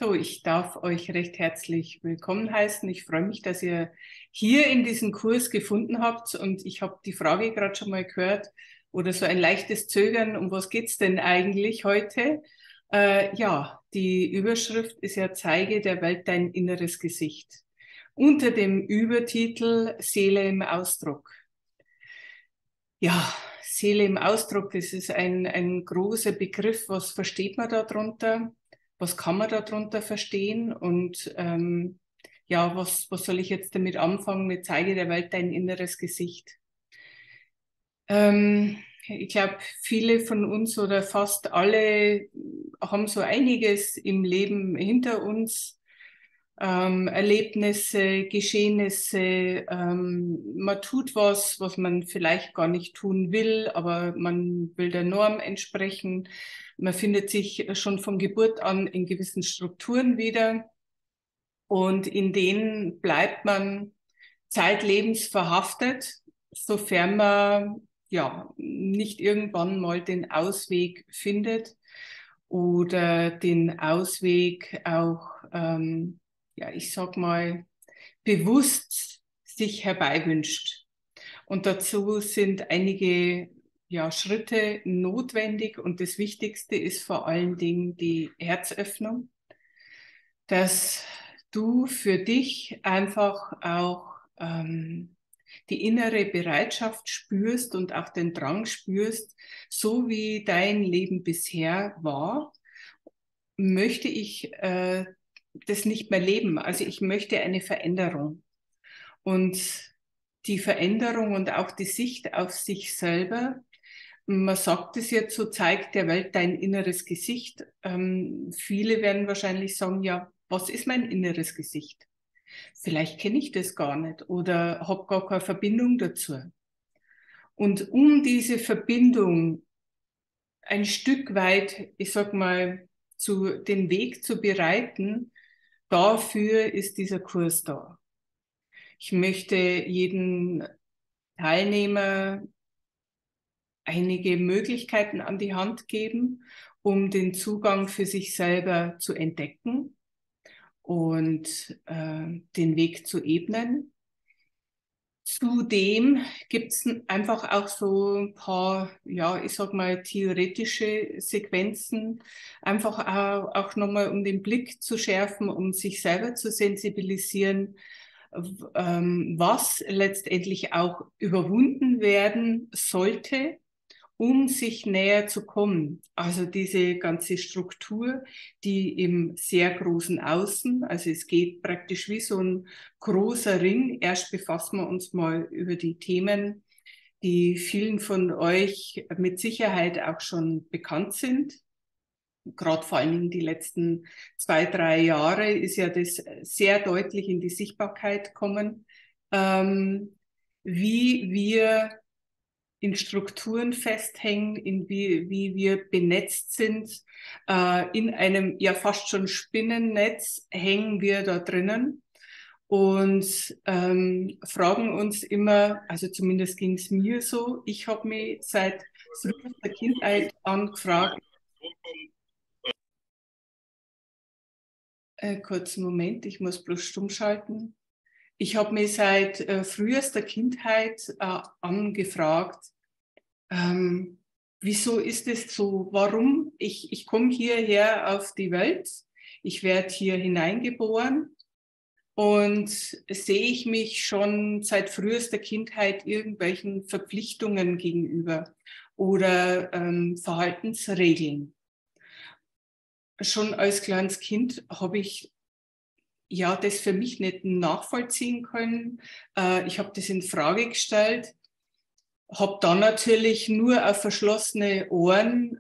So, ich darf euch recht herzlich willkommen heißen. Ich freue mich, dass ihr hier in diesen Kurs gefunden habt. Und ich habe die Frage gerade schon mal gehört oder so ein leichtes Zögern, um was geht's denn eigentlich heute? Ja, die Überschrift ist ja Zeige der Welt dein inneres Gesicht. Unter dem Übertitel Seele im Ausdruck. Ja, Seele im Ausdruck, das ist ein großer Begriff. Was versteht man darunter? Was kann man darunter verstehen? Und ja, was soll ich jetzt damit anfangen mit Zeige der Welt dein inneres Gesicht? Ich glaube, viele von uns oder fast alle haben so einiges im Leben hinter uns. Erlebnisse, Geschehnisse, man tut was man vielleicht gar nicht tun will, aber man will der Norm entsprechen. Man findet sich schon von Geburt an in gewissen Strukturen wieder und in denen bleibt man zeitlebens verhaftet, sofern man ja nicht irgendwann mal den Ausweg findet oder den Ausweg auch ja, ich sag mal, bewusst sich herbeiwünscht. Und dazu sind einige ja, Schritte notwendig und das Wichtigste ist vor allen Dingen die Herzöffnung, dass du für dich einfach auch die innere Bereitschaft spürst und auch den Drang spürst, so wie dein Leben bisher war, möchte ich das nicht mehr leben. Also ich möchte eine Veränderung. Und die Veränderung und auch die Sicht auf sich selber, man sagt es jetzt so, zeigt der Welt dein inneres Gesicht. Viele werden wahrscheinlich sagen, ja, was ist mein inneres Gesicht? Vielleicht kenne ich das gar nicht oder habe gar keine Verbindung dazu. Und um diese Verbindung ein Stück weit, ich sag mal, den Weg zu bereiten, dafür ist dieser Kurs da. Ich möchte jeden Teilnehmer einige Möglichkeiten an die Hand geben, um den Zugang für sich selber zu entdecken und den Weg zu ebnen. Zudem gibt es einfach auch so ein paar, ja, ich sag mal, theoretische Sequenzen, einfach auch nochmal, um den Blick zu schärfen, um sich selber zu sensibilisieren, was letztendlich auch überwunden werden sollte, um sich näher zu kommen. Also diese ganze Struktur, die im sehr großen Außen, also es geht praktisch wie so ein großer Ring. Erst befassen wir uns mal über die Themen, die vielen von euch mit Sicherheit auch schon bekannt sind. Gerade vor allen Dingen die letzten 2, 3 Jahre ist ja das sehr deutlich in die Sichtbarkeit gekommen, wie wir in Strukturen festhängen, wie wir benetzt sind. In einem ja fast schon Spinnennetz hängen wir da drinnen und fragen uns immer, also zumindest ging es mir so, ich habe mich seit frühester Kindheit an gefragt, kurzen Moment, ich muss bloß stumm schalten. Ich habe mich seit frühester Kindheit angefragt, wieso ist es so? Warum? Ich komme hierher auf die Welt, ich werde hier hineingeboren und sehe ich mich schon seit frühester Kindheit irgendwelchen Verpflichtungen gegenüber oder Verhaltensregeln. Schon als kleines Kind habe ich ja das für mich nicht nachvollziehen können. Ich habe das in Frage gestellt, habe dann natürlich nur auf verschlossene Ohren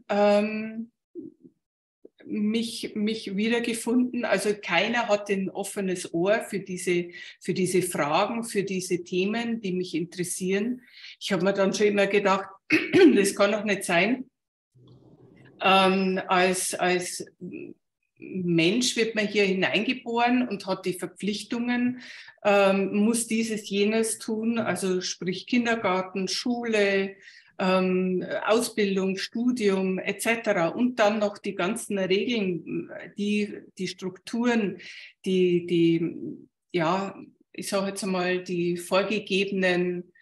mich wiedergefunden. Also keiner hat ein offenes Ohr für diese Fragen, für diese Themen, die mich interessieren. Ich habe mir dann schon immer gedacht, das kann doch nicht sein. Als Mensch wird man hier hineingeboren und hat die Verpflichtungen, muss dieses, jenes tun, also sprich Kindergarten, Schule, Ausbildung, Studium etc. Und dann noch die ganzen Regeln, die Strukturen, ja, ich sage jetzt einmal, die vorgegebenen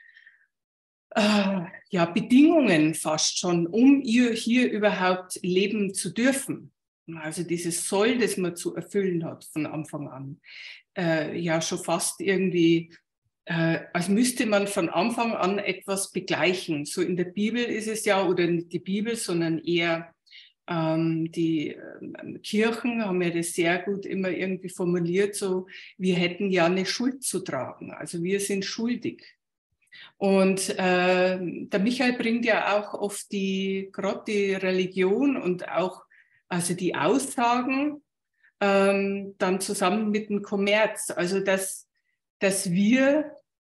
ja, Bedingungen fast schon, um hier überhaupt leben zu dürfen. Also dieses Soll, das man zu erfüllen hat von Anfang an. Ja, schon fast irgendwie, als müsste man von Anfang an etwas begleichen. So in der Bibel ist es ja, oder nicht die Bibel, sondern eher die Kirchen haben ja das sehr gut immer irgendwie formuliert, so, wir hätten ja eine Schuld zu tragen. Also wir sind schuldig. Und der Michael bringt ja auch oft gerade die Religion und auch also die Aussagen dann zusammen mit dem Kommerz. Also dass wir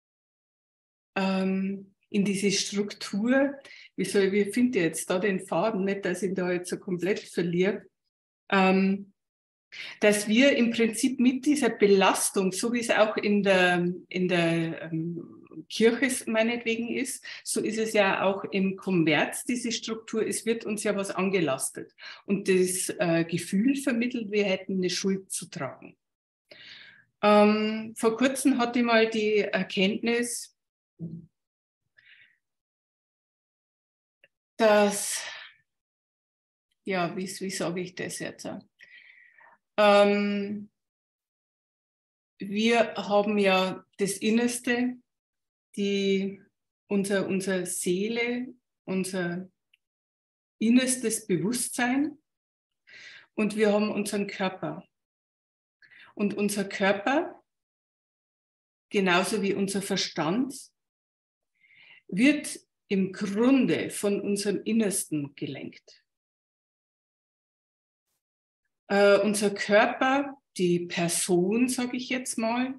in diese Struktur, wie finde ich jetzt da den Faden, nicht, dass ich da jetzt so komplett verliere, dass wir im Prinzip mit dieser Belastung, so wie es auch in der Kirche meinetwegen ist, so ist es ja auch im Kommerz, diese Struktur, es wird uns ja was angelastet und das Gefühl vermittelt, wir hätten eine Schuld zu tragen. Vor kurzem hatte ich mal die Erkenntnis, dass, ja, wie sage ich das jetzt? Wir haben ja das Innerste, unsere Seele, unser innerstes Bewusstsein und wir haben unseren Körper. Und unser Körper, genauso wie unser Verstand, wird im Grunde von unserem Innersten gelenkt. Unser Körper, die Person, sage ich jetzt mal,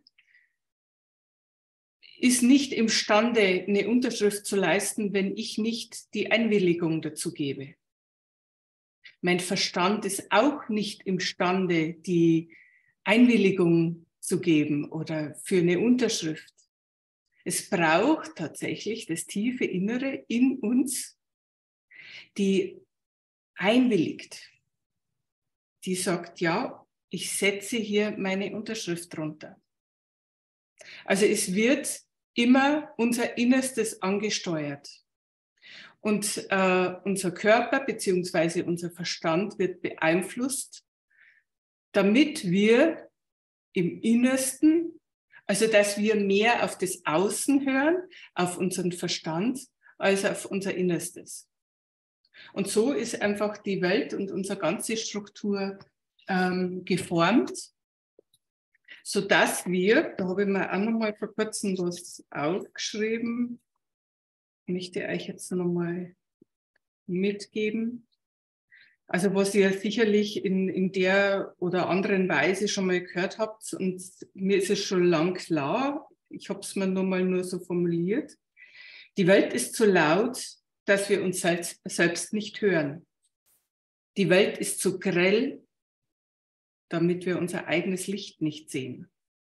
ist nicht imstande, eine Unterschrift zu leisten, wenn ich nicht die Einwilligung dazu gebe. Mein Verstand ist auch nicht imstande, die Einwilligung zu geben oder für eine Unterschrift. Es braucht tatsächlich das tiefe Innere in uns, die einwilligt, die sagt, ja, ich setze hier meine Unterschrift drunter. Also es wird immer unser Innerstes angesteuert. Und unser Körper bzw. unser Verstand wird beeinflusst, damit wir im Innersten, also dass wir mehr auf das Außen hören, auf unseren Verstand, als auf unser Innerstes. Und so ist einfach die Welt und unsere ganze Struktur geformt, sodass wir, da habe ich mir auch noch mal vor kurzem was aufgeschrieben, möchte ich euch jetzt noch mal mitgeben. Also was ihr sicherlich in der oder anderen Weise schon mal gehört habt und mir ist es schon lang klar, ich habe es mir nur so formuliert, die Welt ist zu laut, dass wir uns selbst nicht hören. Die Welt ist zu grell, damit wir unser eigenes Licht nicht sehen.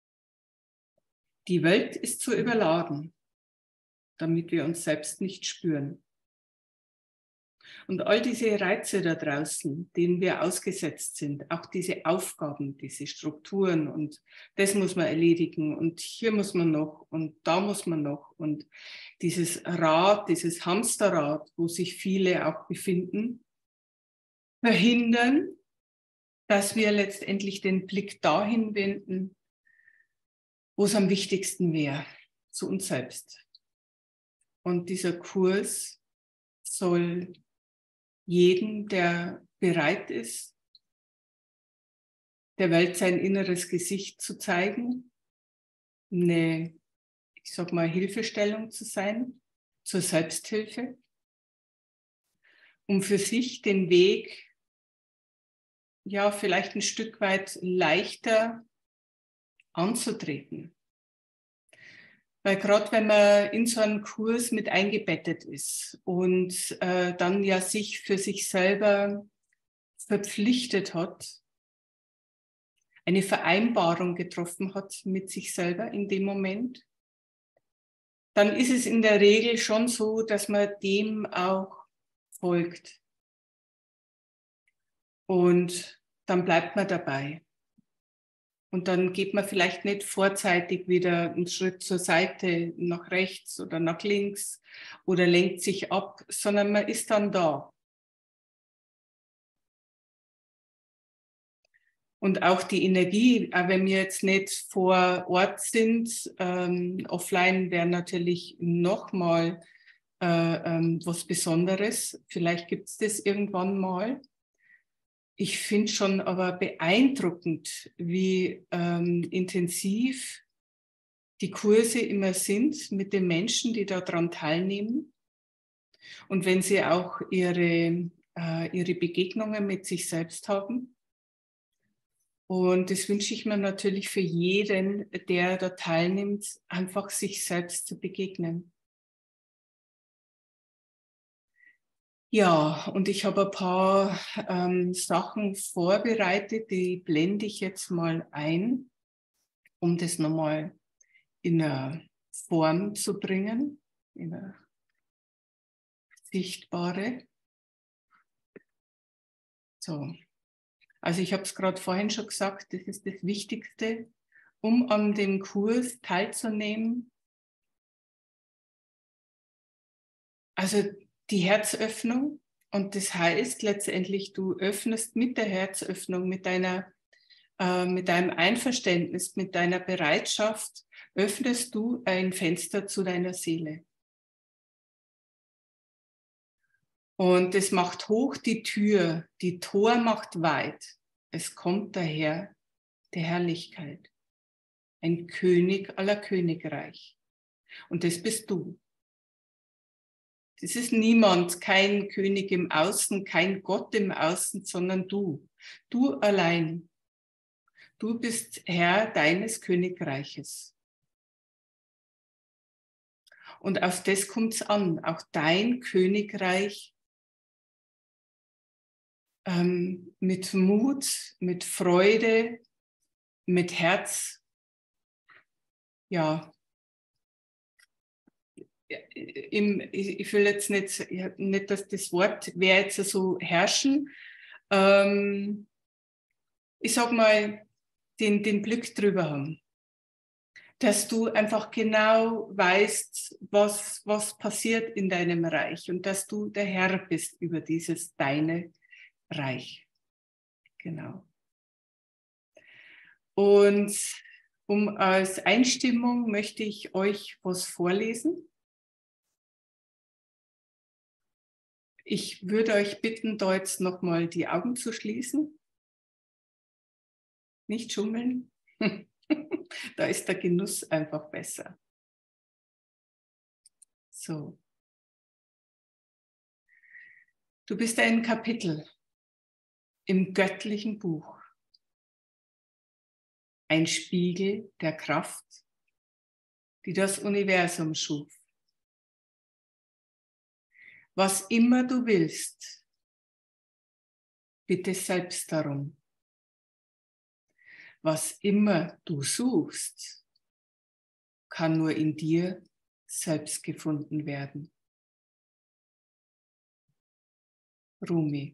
Die Welt ist zu überladen, damit wir uns selbst nicht spüren. Und all diese Reize da draußen, denen wir ausgesetzt sind, auch diese Aufgaben, diese Strukturen und das muss man erledigen und hier muss man noch und da muss man noch und dieses Rad, dieses Hamsterrad, wo sich viele auch befinden, verhindern, dass wir letztendlich den Blick dahin wenden, wo es am wichtigsten wäre, zu uns selbst. Und dieser Kurs soll jeden, der bereit ist, der Welt sein inneres Gesicht zu zeigen, eine, ich sag mal, Hilfestellung zu sein, zur Selbsthilfe, um für sich den Weg, ja, vielleicht ein Stück weit leichter anzutreten. Weil gerade wenn man in so einen Kurs mit eingebettet ist und dann ja sich für sich selber verpflichtet hat, eine Vereinbarung getroffen hat mit sich selber in dem Moment, dann ist es in der Regel schon so, dass man dem auch folgt. Und dann bleibt man dabei. Und dann geht man vielleicht nicht vorzeitig wieder einen Schritt zur Seite, nach rechts oder nach links oder lenkt sich ab, sondern man ist dann da. Und auch die Energie, auch wenn wir jetzt nicht vor Ort sind, offline wäre natürlich nochmal was Besonderes. Vielleicht gibt es das irgendwann mal. Ich finde schon aber beeindruckend, wie intensiv die Kurse immer sind mit den Menschen, die daran teilnehmen. Und wenn sie auch ihre Begegnungen mit sich selbst haben. Und das wünsche ich mir natürlich für jeden, der da teilnimmt, einfach sich selbst zu begegnen. Ja, und ich habe ein paar Sachen vorbereitet, die blende ich jetzt mal ein, um das nochmal in eine Form zu bringen, in eine sichtbare. So. Also ich habe es gerade vorhin schon gesagt, das ist das Wichtigste, um an dem Kurs teilzunehmen. Also die Herzöffnung, und das heißt letztendlich, du öffnest mit der Herzöffnung, mit deinem Einverständnis, mit deiner Bereitschaft, öffnest du ein Fenster zu deiner Seele. Und es macht hoch die Tür, die Tor macht weit. Es kommt daher der Herrlichkeit. Ein König aller Königreich. Und das bist du. Das ist niemand, kein König im Außen, kein Gott im Außen, sondern du. Du allein. Du bist Herr deines Königreiches. Und auf das kommt es an. Auch dein Königreich mit Mut, mit Freude, mit Herz, ja, ich will jetzt nicht, dass das Wort wäre jetzt so herrschen. Ich sag mal, den Blick drüber haben. Dass du einfach genau weißt, was passiert in deinem Reich und dass du der Herr bist über dieses deine Reich. Genau. Und als Einstimmung möchte ich euch was vorlesen. Ich würde euch bitten, da jetzt nochmal die Augen zu schließen. Nicht schummeln. Da ist der Genuss einfach besser. So. Du bist ein Kapitel im göttlichen Buch. Ein Spiegel der Kraft, die das Universum schuf. Was immer du willst, bitte selbst darum. Was immer du suchst, kann nur in dir selbst gefunden werden. Rumi.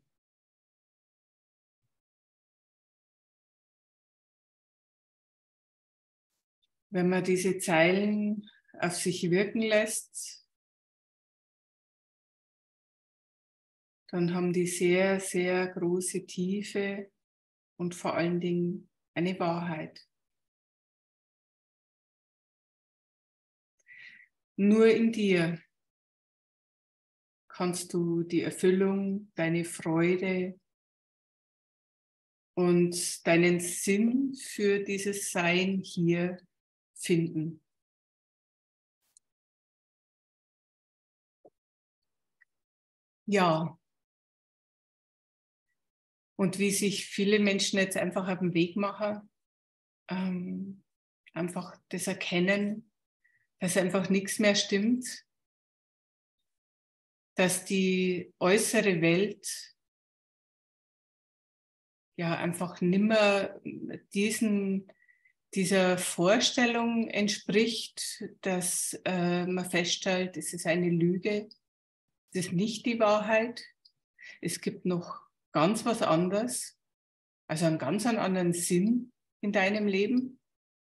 Wenn man diese Zeilen auf sich wirken lässt, dann haben die sehr, sehr große Tiefe und vor allen Dingen eine Wahrheit. Nur in dir kannst du die Erfüllung, deine Freude und deinen Sinn für dieses Sein hier finden. Ja. Und wie sich viele Menschen jetzt einfach auf den Weg machen, einfach das erkennen, dass einfach nichts mehr stimmt, dass die äußere Welt ja einfach nimmer diesen dieser Vorstellung entspricht, dass man feststellt, es ist eine Lüge, es ist nicht die Wahrheit, es gibt noch ganz was anderes, also einen ganz anderen Sinn in deinem Leben.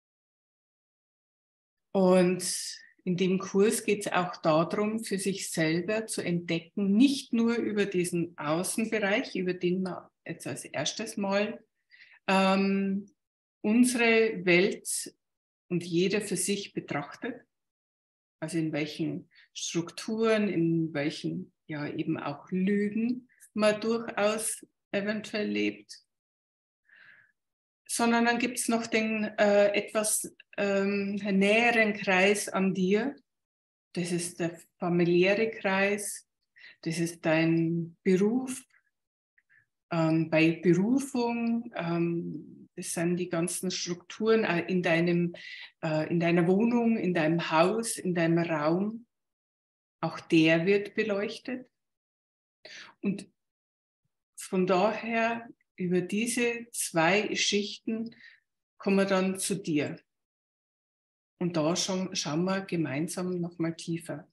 Und in dem Kurs geht es auch darum, für sich selber zu entdecken, nicht nur über diesen Außenbereich, über den man jetzt als erstes Mal unsere Welt und jeder für sich betrachtet, also in welchen Strukturen, in welchen ja eben auch Lügen man durchaus eventuell lebt, sondern dann gibt es noch den etwas näheren Kreis an dir. Das ist der familiäre Kreis, das ist dein Beruf. Bei Berufung, das sind die ganzen Strukturen in deiner Wohnung, in deinem Haus, in deinem Raum. Auch der wird beleuchtet. Und von daher, über diese 2 Schichten kommen wir dann zu dir. Und da schauen wir gemeinsam nochmal tiefer.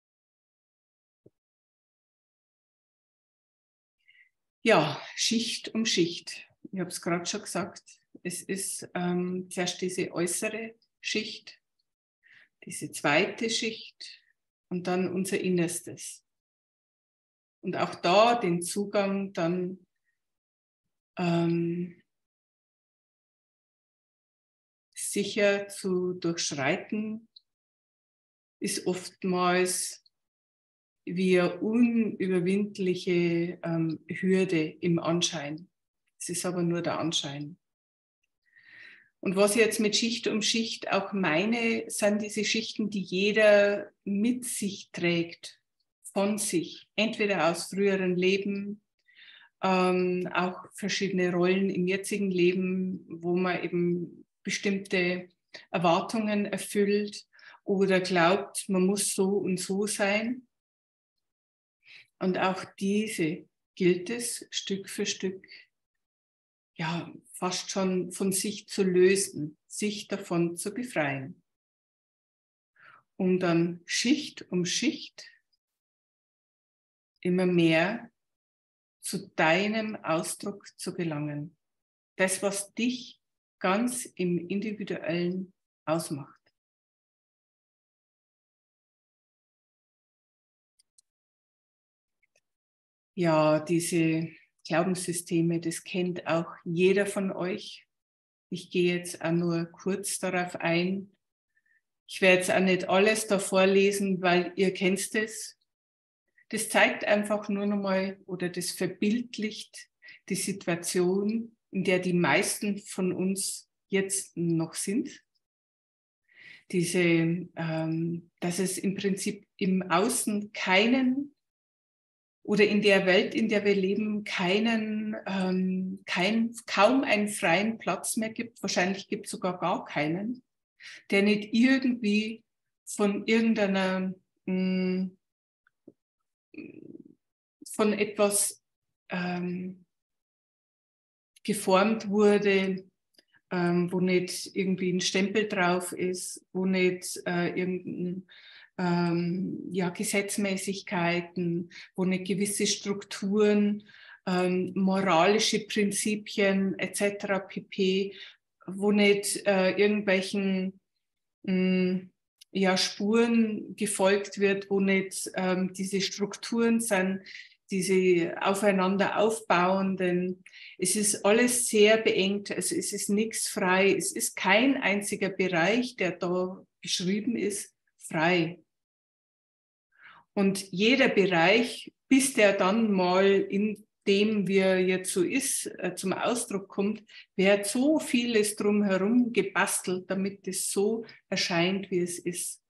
Ja, Schicht um Schicht. Ich habe es gerade schon gesagt. Es ist zuerst diese äußere Schicht, diese zweite Schicht und dann unser Innerstes. Und auch da den Zugang dann sicher zu durchschreiten, ist oftmals wie eine unüberwindliche Hürde im Anschein. Es ist aber nur der Anschein. Und was ich jetzt mit Schicht um Schicht auch meine, sind diese Schichten, die jeder mit sich trägt, von sich, entweder aus früheren Leben, auch verschiedene Rollen im jetzigen Leben, wo man eben bestimmte Erwartungen erfüllt oder glaubt, man muss so und so sein. Und auch diese gilt es Stück für Stück, ja, fast schon von sich zu lösen, sich davon zu befreien, um dann Schicht um Schicht immer mehr zu deinem Ausdruck zu gelangen. Das, was dich ganz im Individuellen ausmacht. Ja, diese Glaubenssysteme, das kennt auch jeder von euch. Ich gehe jetzt auch nur kurz darauf ein. Ich werde jetzt auch nicht alles da vorlesen, weil ihr kennt es. Das zeigt einfach nur nochmal oder das verbildlicht die Situation, in der die meisten von uns jetzt noch sind. Dass es im Prinzip im Außen keinen oder in der Welt, in der wir leben, kaum einen freien Platz mehr gibt. Wahrscheinlich gibt es sogar gar keinen, der nicht irgendwie von von etwas geformt wurde, wo nicht irgendwie ein Stempel drauf ist, wo nicht irgendein Gesetzmäßigkeiten, wo nicht gewisse Strukturen, moralische Prinzipien etc. pp., wo nicht irgendwelchen Spuren gefolgt wird, wo nicht diese Strukturen sind, diese aufeinander aufbauenden. Es ist alles sehr beengt, also es ist nichts frei. Es ist kein einziger Bereich, der da beschrieben ist, frei. Und jeder Bereich, bis der dann mal in dem, wie er jetzt so ist, zum Ausdruck kommt, wird so vieles drumherum gebastelt, damit es so erscheint, wie es ist.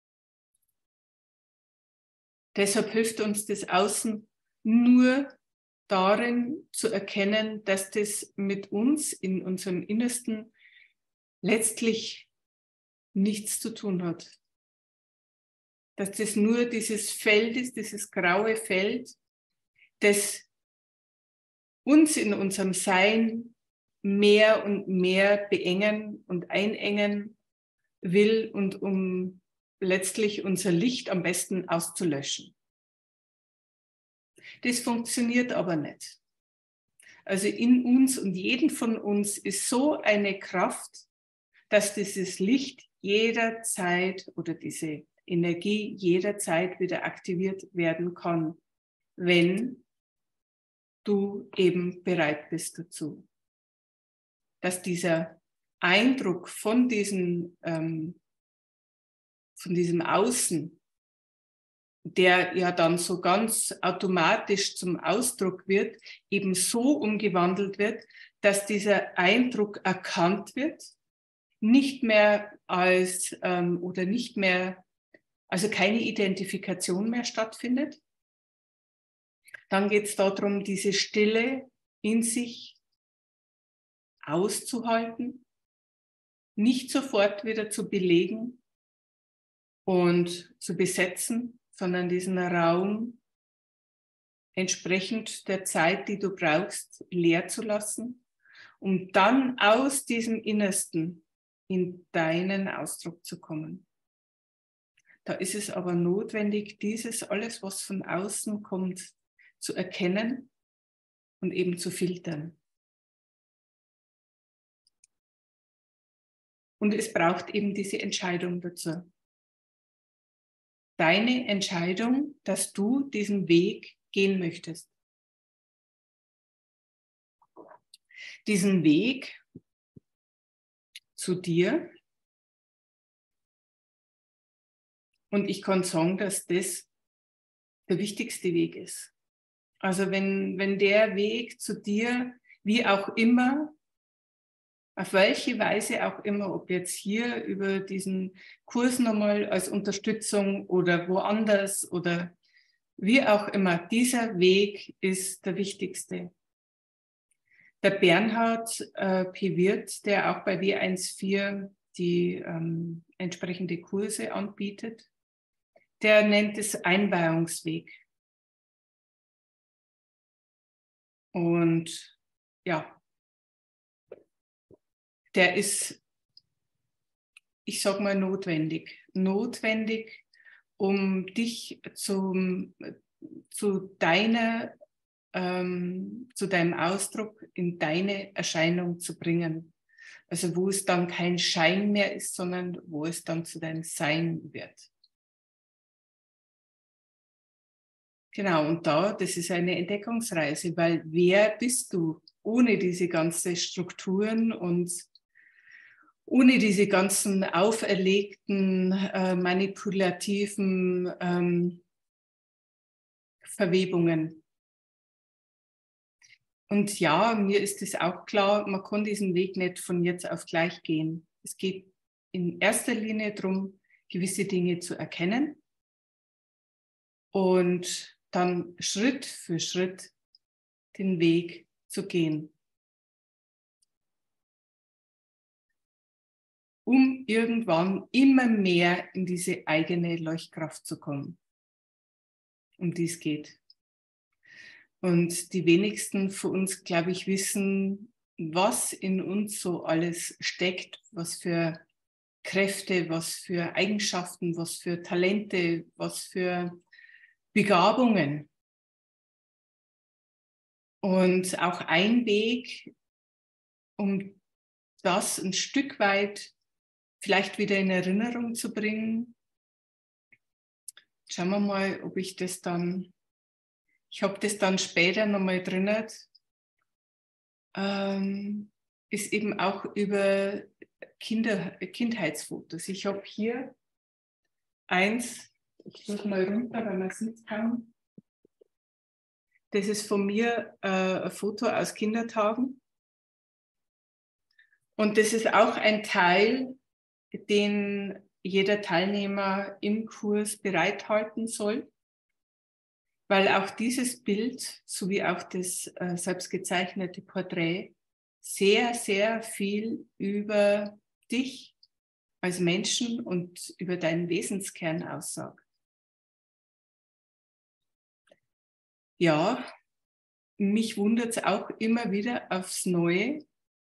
Deshalb hilft uns das Außen nur darin zu erkennen, dass das mit uns in unserem Innersten letztlich nichts zu tun hat. Dass das nur dieses Feld ist, dieses graue Feld, das uns in unserem Sein mehr und mehr beengen und einengen will und um letztlich unser Licht am besten auszulöschen. Das funktioniert aber nicht. Also in uns und jeden von uns ist so eine Kraft, dass dieses Licht jederzeit oder diese Energie jederzeit wieder aktiviert werden kann, wenn du eben bereit bist dazu. Dass dieser Eindruck von diesem Außen, der ja dann so ganz automatisch zum Ausdruck wird, eben so umgewandelt wird, dass dieser Eindruck erkannt wird, nicht mehr als oder nicht mehr, also keine Identifikation mehr stattfindet. Dann geht es darum, diese Stille in sich auszuhalten, nicht sofort wieder zu belegen und zu besetzen, sondern diesen Raum entsprechend der Zeit, die du brauchst, leer zu lassen, um dann aus diesem Innersten in deinen Ausdruck zu kommen. Da ist es aber notwendig, dieses alles, was von außen kommt, zu erkennen und eben zu filtern. Und es braucht eben diese Entscheidung dazu. Deine Entscheidung, dass du diesen Weg gehen möchtest. Diesen Weg zu dir. Und ich kann sagen, dass das der wichtigste Weg ist. Also wenn der Weg zu dir, wie auch immer, auf welche Weise auch immer, ob jetzt hier über diesen Kurs nochmal als Unterstützung oder woanders oder wie auch immer, dieser Weg ist der wichtigste. Der Bernhard P. Wirth, der auch bei W14 die entsprechende Kurse anbietet, der nennt es Einweihungsweg. Und ja, der ist, ich sag mal, notwendig. Notwendig, um dich zu deinem Ausdruck in deine Erscheinung zu bringen. Also wo es dann kein Schein mehr ist, sondern wo es dann zu deinem Sein wird. Genau, und das ist eine Entdeckungsreise, weil wer bist du ohne diese ganzen Strukturen und ohne diese ganzen auferlegten, manipulativen Verwebungen? Und ja, mir ist es auch klar, man kann diesen Weg nicht von jetzt auf gleich gehen. Es geht in erster Linie darum, gewisse Dinge zu erkennen und dann Schritt für Schritt den Weg zu gehen, um irgendwann immer mehr in diese eigene Leuchtkraft zu kommen, um die es geht. Und die wenigsten von uns, glaube ich, wissen, was in uns so alles steckt, was für Kräfte, was für Eigenschaften, was für Talente, was für Begabungen. Und auch ein Weg, um das ein Stück weit vielleicht wieder in Erinnerung zu bringen. Schauen wir mal, ob ich das dann, ich habe das dann später nochmal drin, ist eben auch über Kindheitsfotos. Ich habe hier eins, ich drücke mal runter, weil man es sieht kann. Das ist von mir ein Foto aus Kindertagen. Und das ist auch ein Teil, den jeder Teilnehmer im Kurs bereithalten soll, weil auch dieses Bild sowie auch das selbstgezeichnete Porträt sehr, sehr viel über dich als Menschen und über deinen Wesenskern aussagt. Ja, mich wundert es auch immer wieder aufs Neue,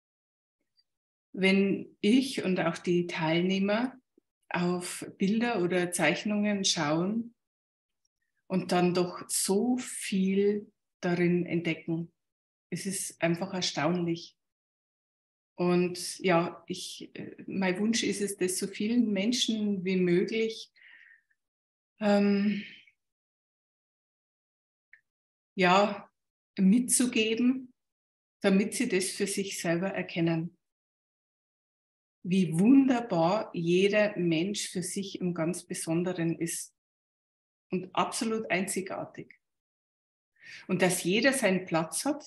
wenn ich und auch die Teilnehmer auf Bilder oder Zeichnungen schauen und dann doch so viel darin entdecken. Es ist einfach erstaunlich. Und ja, mein Wunsch ist es, das so vielen Menschen wie möglich ja, mitzugeben, damit sie das für sich selber erkennen. Wie wunderbar jeder Mensch für sich im ganz Besonderen ist und absolut einzigartig. Und dass jeder seinen Platz hat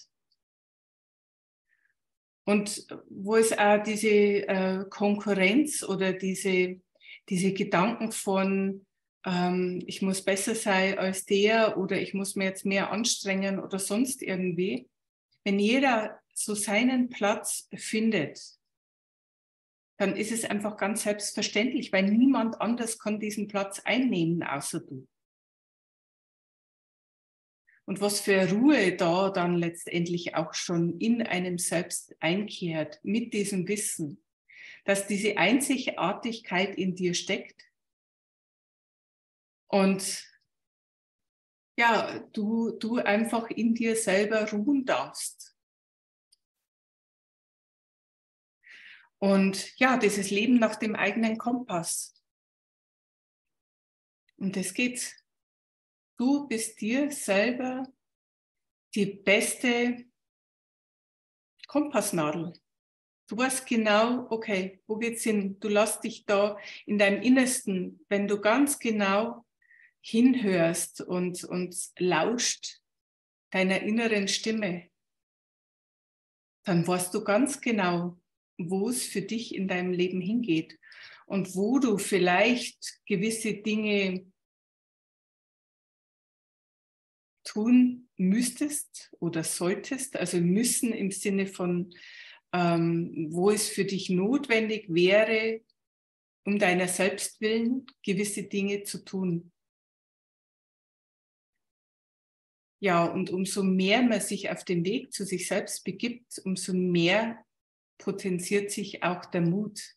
und wo es auch diese Konkurrenz oder diese Gedanken von ich muss besser sein als der oder ich muss mir jetzt mehr anstrengen oder sonst irgendwie, wenn jeder so seinen Platz findet, dann ist es einfach ganz selbstverständlich, weil niemand anders kann diesen Platz einnehmen, außer du. Und was für Ruhe da dann letztendlich auch schon in einem selbst einkehrt, mit diesem Wissen, dass diese Einzigartigkeit in dir steckt und ja, du einfach in dir selber ruhen darfst. Und ja, dieses Leben nach dem eigenen Kompass. Und das geht's. Du bist dir selber die beste Kompassnadel. Du weißt genau, okay, wo geht's hin? Du lässt dich da in deinem Innersten, wenn du ganz genau hinhörst und lauscht deiner inneren Stimme, dann weißt du ganz genau, wo es für dich in deinem Leben hingeht und wo du vielleicht gewisse Dinge tun müsstest oder solltest, also müssen im Sinne von, wo es für dich notwendig wäre, um deiner selbst willen gewisse Dinge zu tun. Ja, und umso mehr man sich auf den Weg zu sich selbst begibt, umso mehr potenziert sich auch der Mut.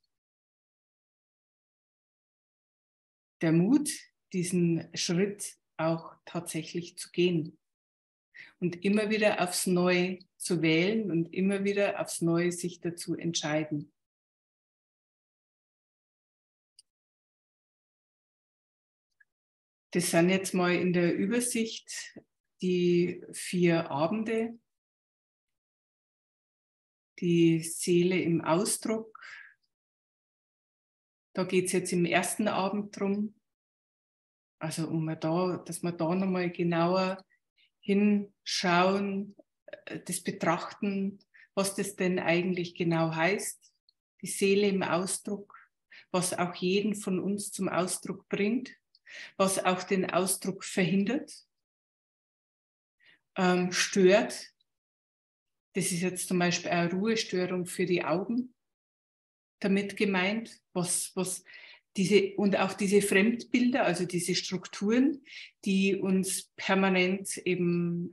Der Mut, diesen Schritt auch tatsächlich zu gehen und immer wieder aufs Neue zu wählen und immer wieder aufs Neue sich dazu entscheiden. Das sind jetzt mal in der Übersicht die 4 Abende. Die Seele im Ausdruck. Da geht es jetzt im ersten Abend drum, also dass wir da nochmal genauer hinschauen, das betrachten, was das denn eigentlich genau heißt. Die Seele im Ausdruck, was auch jeden von uns zum Ausdruck bringt, was auch den Ausdruck verhindert, stört. Das ist jetzt zum Beispiel eine Ruhestörung für die Augen damit gemeint, und auch diese Fremdbilder, also diese Strukturen, die uns permanent eben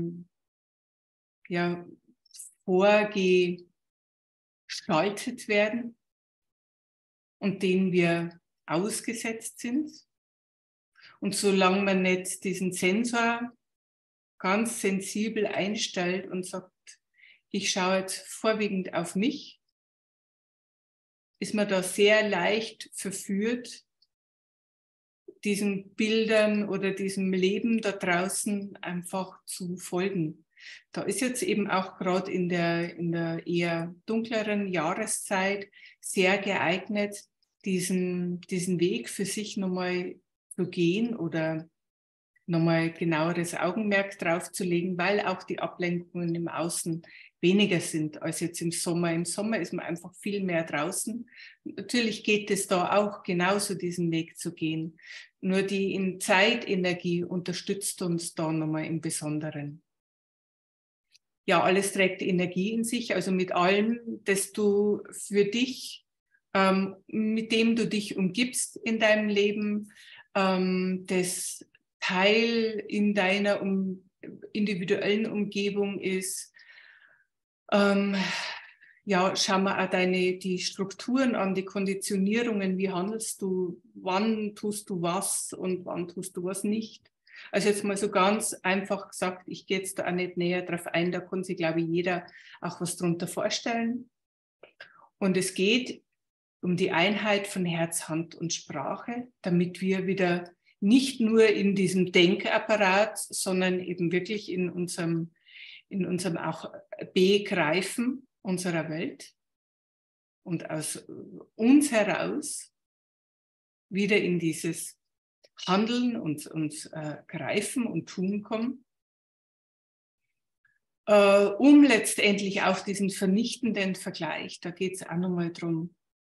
vorgeschaltet werden und denen wir ausgesetzt sind. Und solange man nicht diesen Sensor ganz sensibel einstellt und sagt, ich schaue jetzt vorwiegend auf mich, ist man da sehr leicht verführt, diesen Bildern oder diesem Leben da draußen einfach zu folgen. Da ist jetzt eben auch gerade in der eher dunkleren Jahreszeit sehr geeignet, diesen Weg für sich nochmal zu gehen oder nochmal genaueres Augenmerk drauf zu legen, weil auch die Ablenkungen im Außen weniger sind als jetzt im Sommer. Im Sommer ist man einfach viel mehr draußen. Natürlich geht es da auch genauso, diesen Weg zu gehen. Nur die Zeitenergie unterstützt uns da nochmal im Besonderen. Ja, alles trägt Energie in sich, also mit allem, das du für dich, mit dem du dich umgibst in deinem Leben, das Teil in deiner individuellen Umgebung ist, ja, schau mal auch die Strukturen an, die Konditionierungen, wie handelst du, wann tust du was und wann tust du was nicht. Also jetzt mal so ganz einfach gesagt, ich gehe jetzt da auch nicht näher drauf ein, da kann sich, glaube ich, jeder auch was drunter vorstellen. Und es geht um die Einheit von Herz, Hand und Sprache, damit wir wieder nicht nur in diesem Denkapparat, sondern eben wirklich in unserem auch Begreifen unserer Welt und aus uns heraus wieder in dieses Handeln und Greifen und Tun kommen, um letztendlich auch diesen vernichtenden Vergleich, da geht es auch nochmal drum,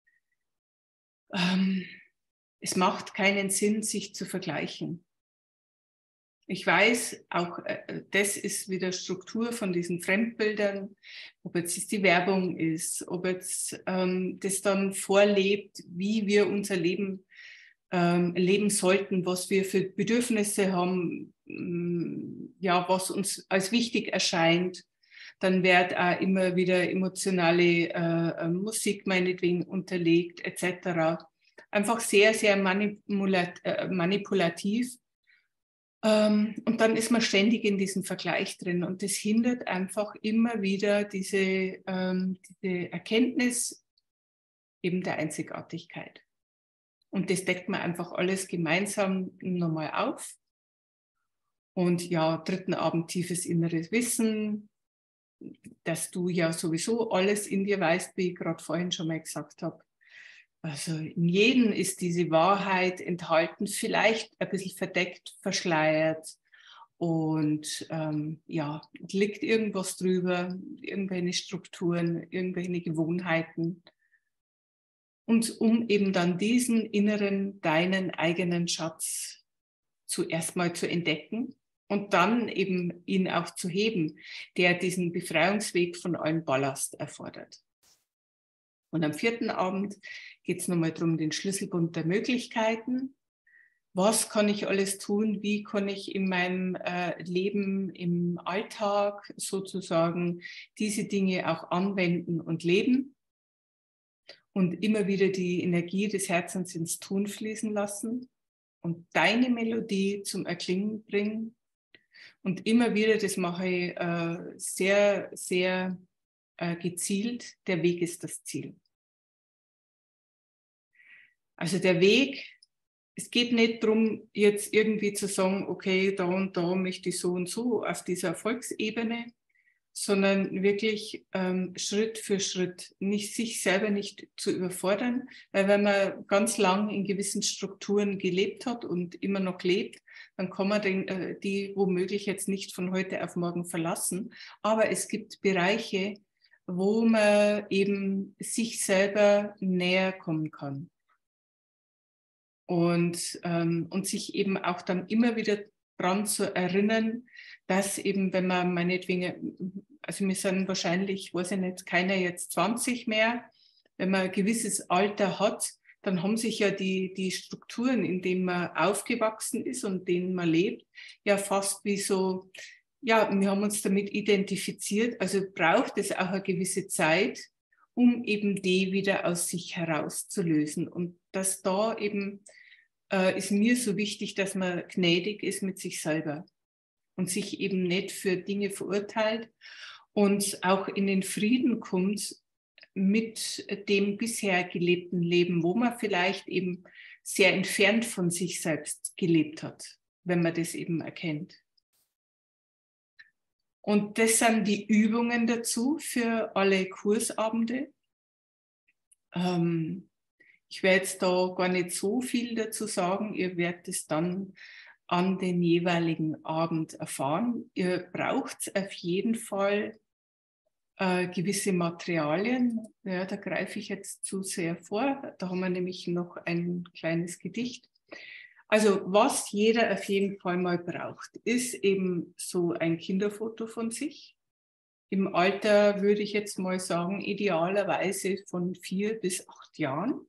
es macht keinen Sinn, sich zu vergleichen. Ich weiß, auch das ist wieder Struktur von diesen Fremdbildern, ob jetzt die Werbung ist, ob jetzt das dann vorlebt, wie wir unser Leben leben sollten, was wir für Bedürfnisse haben, ja, was uns als wichtig erscheint. Dann wird auch immer wieder emotionale Musik meinetwegen unterlegt, etc. Einfach sehr, sehr manipulativ. Und dann ist man ständig in diesem Vergleich drin und das hindert einfach immer wieder diese Erkenntnis eben der Einzigartigkeit. Und das deckt man einfach alles gemeinsam nochmal auf. Und ja, dritten Abend tiefes inneres Wissen, dass du ja sowieso alles in dir weißt, wie ich gerade vorhin schon mal gesagt habe. Also in jedem ist diese Wahrheit enthalten, vielleicht ein bisschen verdeckt, verschleiert und ja, liegt irgendwas drüber, irgendwelche Strukturen, irgendwelche Gewohnheiten. Und um eben dann diesen inneren, deinen eigenen Schatz zuerst mal zu entdecken und dann eben ihn auch zu heben, der diesen Befreiungsweg von allem Ballast erfordert. Und am vierten Abend geht es nochmal darum, den Schlüsselbund der Möglichkeiten. Was kann ich alles tun? Wie kann ich in meinem Leben, im Alltag sozusagen diese Dinge auch anwenden und leben? Und immer wieder die Energie des Herzens ins Tun fließen lassen und deine Melodie zum Erklingen bringen. Und immer wieder, das mache ich sehr, sehr gezielt, der Weg ist das Ziel. Also der Weg, es geht nicht darum, jetzt irgendwie zu sagen, okay, da und da möchte ich so und so auf dieser Erfolgsebene, sondern wirklich Schritt für Schritt, nicht sich selber nicht zu überfordern, weil wenn man ganz lang in gewissen Strukturen gelebt hat und immer noch lebt, dann kann man die womöglich jetzt nicht von heute auf morgen verlassen. Aber es gibt Bereiche, wo man eben sich selber näher kommen kann. Und sich eben auch dann immer wieder daran zu erinnern, dass eben, wenn man meinetwegen, also wir sind wahrscheinlich, weiß ich nicht, keiner jetzt 20 mehr, wenn man ein gewisses Alter hat, dann haben sich ja die Strukturen, in denen man aufgewachsen ist und denen man lebt, ja fast wie so, ja, wir haben uns damit identifiziert, also braucht es auch eine gewisse Zeit, um eben die wieder aus sich herauszulösen. Und dass da eben ist mir so wichtig, dass man gnädig ist mit sich selber und sich eben nicht für Dinge verurteilt und auch in den Frieden kommt mit dem bisher gelebten Leben, wo man vielleicht eben sehr entfernt von sich selbst gelebt hat, wenn man das eben erkennt. Und das sind die Übungen dazu für alle Kursabende. Ich werde jetzt da gar nicht so viel dazu sagen. Ihr werdet es dann an den jeweiligen Abend erfahren. Ihr braucht auf jeden Fall gewisse Materialien. Ja, da greife ich jetzt zu sehr vor. Da haben wir nämlich noch ein kleines Gedicht. Also was jeder auf jeden Fall mal braucht, ist eben so ein Kinderfoto von sich. Im Alter würde ich jetzt mal sagen, idealerweise von 4 bis 8 Jahren.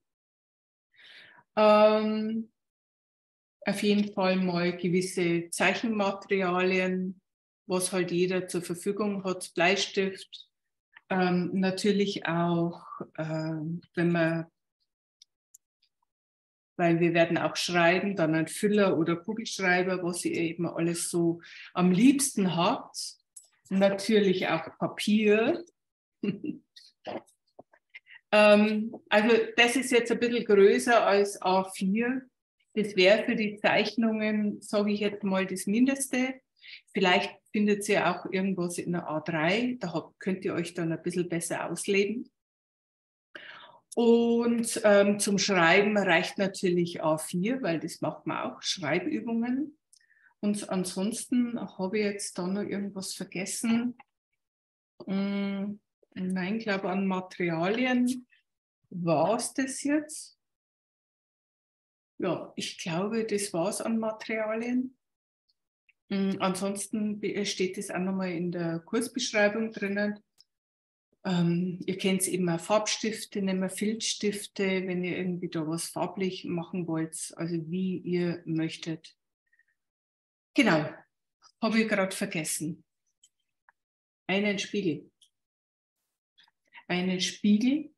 Auf jeden Fall mal gewisse Zeichenmaterialien, was halt jeder zur Verfügung hat, Bleistift, Natürlich auch, weil wir werden auch schreiben, dann ein Füller oder Kugelschreiber, was ihr eben alles so am liebsten habt. Natürlich auch Papier. Also das ist jetzt ein bisschen größer als A4. Das wäre für die Zeichnungen, sage ich jetzt mal, das Mindeste. Vielleicht findet ihr auch irgendwas in der A3, da könnt ihr euch dann ein bisschen besser ausleben. Und zum Schreiben reicht natürlich A4, weil das macht man auch, Schreibübungen. Und ansonsten habe ich jetzt da noch irgendwas vergessen. Nein, ich glaube an Materialien war es das jetzt. Ja, ich glaube, das war es an Materialien. Ansonsten steht es auch nochmal in der Kursbeschreibung drinnen. Ihr könnt eben auch Farbstifte nehmen, Filzstifte, wenn ihr irgendwie da was farblich machen wollt, also wie ihr möchtet. Genau, habe ich gerade vergessen. Einen Spiegel. Einen Spiegel,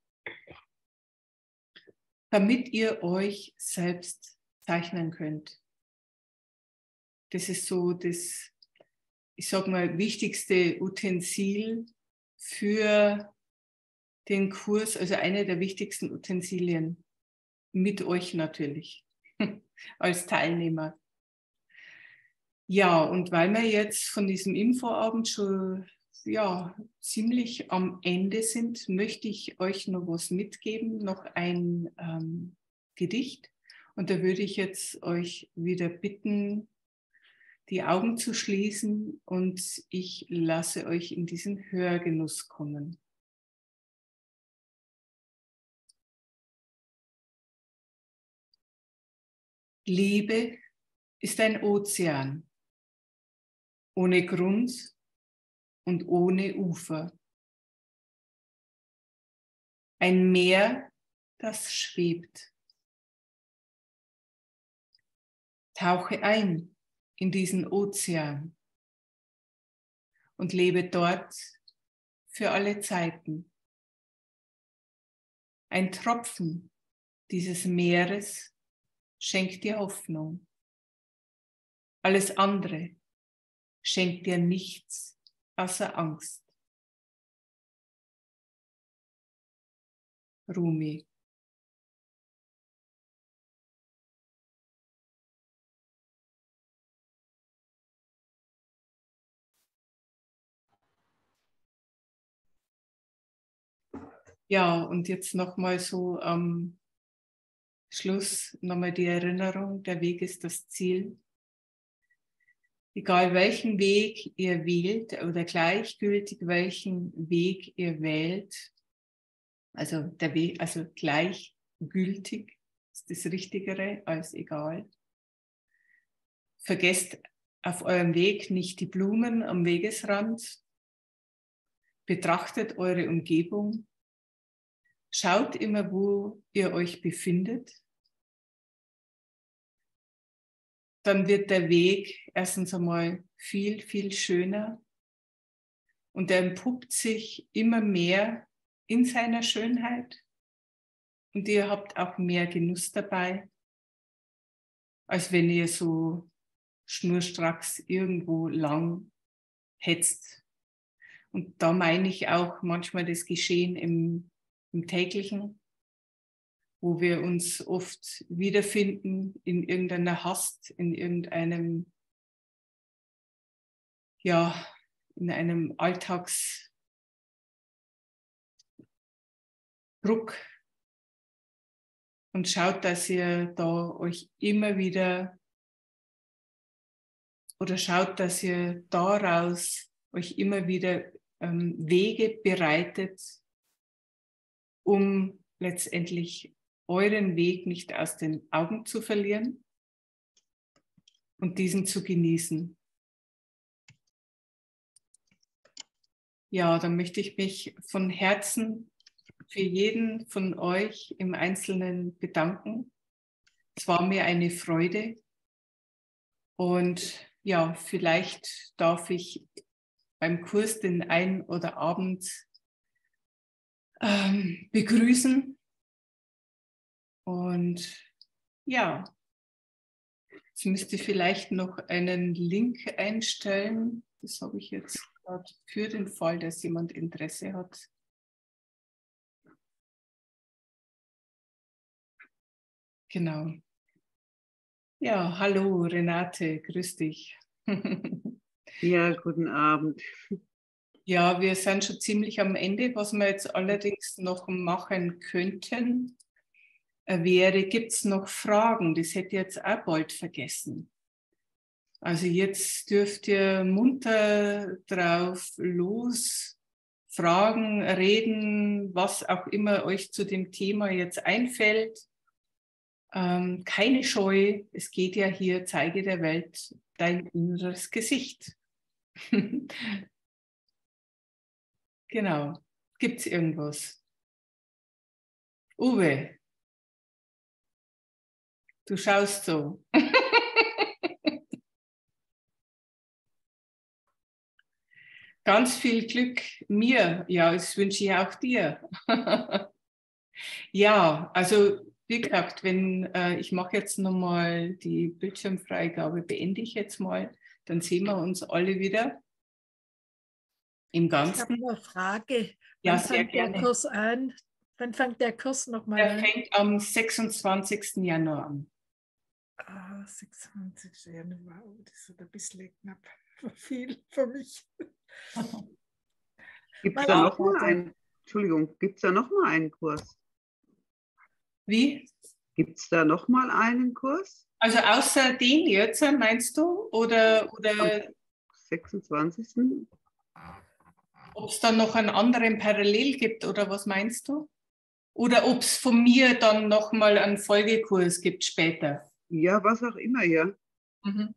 damit ihr euch selbst zeichnen könnt. Das ist so das, ich sag mal, wichtigste Utensil für den Kurs, also eine der wichtigsten Utensilien. Mit euch natürlich, als Teilnehmer. Ja, und weil wir jetzt von diesem Infoabend schon ziemlich am Ende sind, möchte ich euch noch was mitgeben, noch ein Gedicht. Und da würde ich jetzt euch wieder bitten, die Augen zu schließen und ich lasse euch in diesen Hörgenuss kommen. Liebe ist ein Ozean, ohne Grund und ohne Ufer. Ein Meer, das schwebt. Tauche ein in diesen Ozean und lebe dort für alle Zeiten. Ein Tropfen dieses Meeres schenkt dir Hoffnung. Alles andere schenkt dir nichts außer Angst. Rumi. Ja, und jetzt nochmal so am Schluss nochmal die Erinnerung, der Weg ist das Ziel. Egal welchen Weg ihr wählt oder gleichgültig welchen Weg ihr wählt, also der Weg, also gleichgültig ist das Richtigere als egal. Vergesst auf eurem Weg nicht die Blumen am Wegesrand. Betrachtet eure Umgebung. Schaut immer, wo ihr euch befindet. Dann wird der Weg erstens einmal viel, viel schöner und er entpuppt sich immer mehr in seiner Schönheit und ihr habt auch mehr Genuss dabei, als wenn ihr so schnurstracks irgendwo lang hetzt. Und da meine ich auch manchmal das Geschehen im täglichen, wo wir uns oft wiederfinden in irgendeiner Hast, in irgendeinem, in einem Alltagsdruck. Und schaut, dass ihr da euch immer wieder oder schaut, dass ihr daraus euch immer wieder Wege bereitet, um letztendlich euren Weg nicht aus den Augen zu verlieren und diesen zu genießen. Ja, dann möchte ich mich von Herzen für jeden von euch im Einzelnen bedanken. Es war mir eine Freude und ja, vielleicht darf ich beim Kurs den einen oder Abend begrüßen. Und ja, jetzt müsste ich vielleicht noch einen Link einstellen. Das habe ich jetzt gerade für den Fall, dass jemand Interesse hat. Genau. Ja, hallo Renate, grüß dich. Ja, guten Abend. Ja, wir sind schon ziemlich am Ende. Was wir jetzt allerdings noch machen könnten, wäre, gibt es noch Fragen? Das hätte ich jetzt auch bald vergessen. Also jetzt dürft ihr munter drauf los fragen, reden, was auch immer euch zu dem Thema jetzt einfällt. Keine Scheu, es geht ja hier, zeige der Welt dein inneres Gesicht. Genau. Gibt es irgendwas? Uwe, du schaust so. Ganz viel Glück mir. Ja, das wünsche ich auch dir. Ja, also wie gesagt, wenn ich mache jetzt nochmal die Bildschirmfreigabe, beende ich jetzt mal, dann sehen wir uns alle wieder im Ich habe Ganzen. eine Frage. Ja, Wann sehr fängt der gerne. Kurs an? Wann fängt der Kurs nochmal Der an? fängt am 26. Januar an. 26. Januar. Oh, das ist ein bisschen knapp. Viel für mich. Gibt es Meine da noch mal Güte. einen, Entschuldigung, gibt es da noch mal einen Kurs? Wie? Gibt es da noch mal einen Kurs? Also außer den jetzt, meinst du? Oder Am 26. ob es dann noch einen anderen parallel gibt, oder was meinst du? Oder ob es von mir dann nochmal einen Folgekurs gibt später? Ja, was auch immer, ja. Mhm.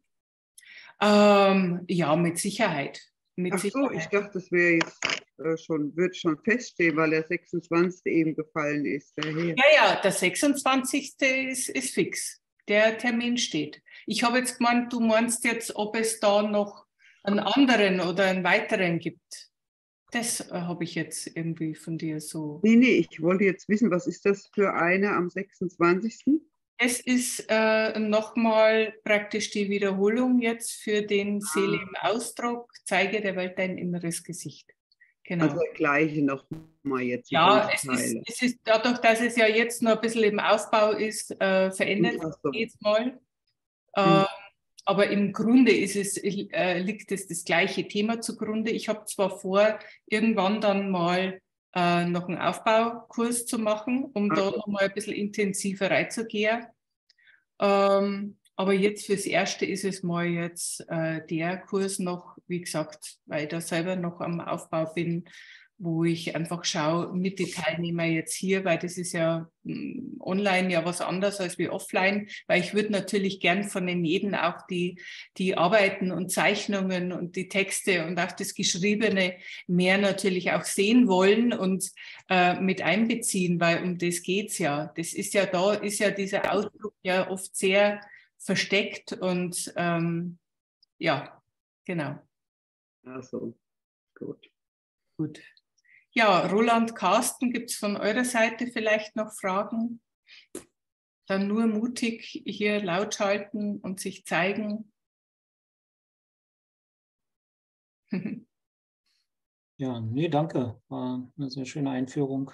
Ja, mit Sicherheit. Mit Ach so, ich Sicherheit. dachte, das wäre jetzt wird schon feststehen, weil der 26. eben gefallen ist. Daher. Ja, der 26. ist fix. Der Termin steht. Ich habe jetzt gemeint, du meinst jetzt, ob es da noch einen anderen oder einen weiteren gibt. Das habe ich jetzt irgendwie von dir so. Nee, ich wollte jetzt wissen, was ist das für eine am 26.? Es ist nochmal praktisch die Wiederholung jetzt für den Seele im Ausdruck, zeige der Welt dein inneres Gesicht. Genau. Also der gleiche nochmal jetzt, die Ja, ganze Teile. es ist dadurch, dass es ja jetzt noch ein bisschen im Aufbau ist, verändert Ach sich so. jetzt mal. Aber im Grunde liegt es das gleiche Thema zugrunde. Ich habe zwar vor, irgendwann dann mal noch einen Aufbaukurs zu machen, um da noch mal ein bisschen intensiver reinzugehen. Aber jetzt fürs Erste ist es mal jetzt der Kurs noch, wie gesagt, weil ich da selber noch am Aufbau bin, wo ich einfach schaue mit den Teilnehmern jetzt hier, weil das ist ja online ja was anderes als wie offline, weil ich würde natürlich gern von den jeden auch die Arbeiten und Zeichnungen und die Texte und auch das Geschriebene mehr natürlich auch sehen wollen und mit einbeziehen, weil um das geht's ja. Das ist ja, da ist ja dieser Ausdruck ja oft sehr versteckt und ja, genau. Ach so, gut. Gut. Ja, Roland, Carsten, gibt es von eurer Seite vielleicht noch Fragen? Dann nur mutig hier laut schalten und sich zeigen. Ja, nee, danke. War eine sehr schöne Einführung.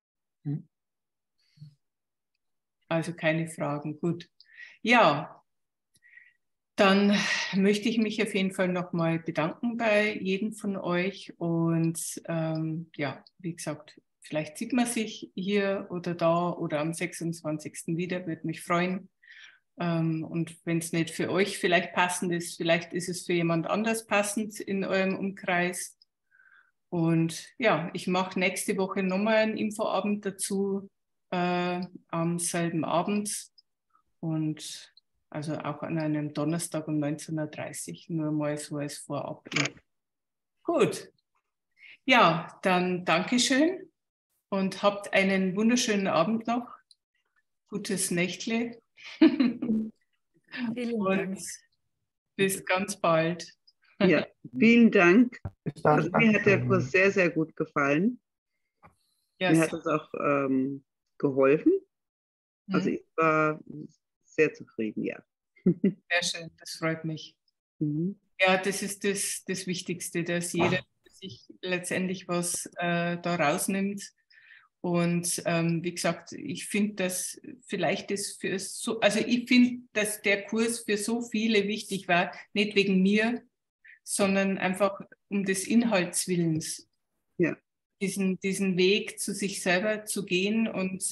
Also keine Fragen, gut. Ja, dann möchte ich mich auf jeden Fall nochmal bedanken bei jedem von euch und ja, wie gesagt, vielleicht sieht man sich hier oder da oder am 26. wieder, würde mich freuen. Und wenn es nicht für euch vielleicht passend ist, vielleicht ist es für jemand anders passend in eurem Umkreis. Und ja, ich mache nächste Woche nochmal einen Infoabend dazu am selben Abend und also auch an einem Donnerstag um 19:30 Uhr, nur mal so als Vorab. Gut, ja, dann Dankeschön und habt einen wunderschönen Abend noch. Gutes Nächtle. Vielen Dank. Und bis ganz bald. Ja, vielen Dank. Bis dann. Also mir hat der Kurs sehr, sehr gut gefallen. Ja, Mir hat es auch geholfen. Also ich war sehr zufrieden, ja. sehr schön, das freut mich. Ja, das ist das Wichtigste, dass jeder sich letztendlich was da rausnimmt. Und wie gesagt, ich finde, dass vielleicht das für so, also ich finde, dass der Kurs für so viele wichtig war, nicht wegen mir, sondern einfach um des Inhalts Willens. Ja. Diesen Weg zu sich selber zu gehen und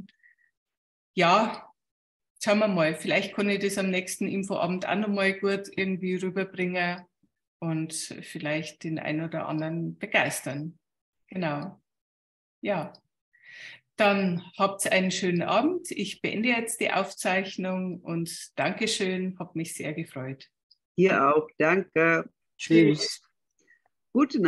ja, schauen wir mal, vielleicht kann ich das am nächsten Infoabend auch nochmal gut irgendwie rüberbringen und vielleicht den einen oder anderen begeistern. Genau. Ja. Dann habt einen schönen Abend. Ich beende jetzt die Aufzeichnung und Dankeschön, hat mich sehr gefreut. Dir auch, danke. Tschüss. Gute Nacht.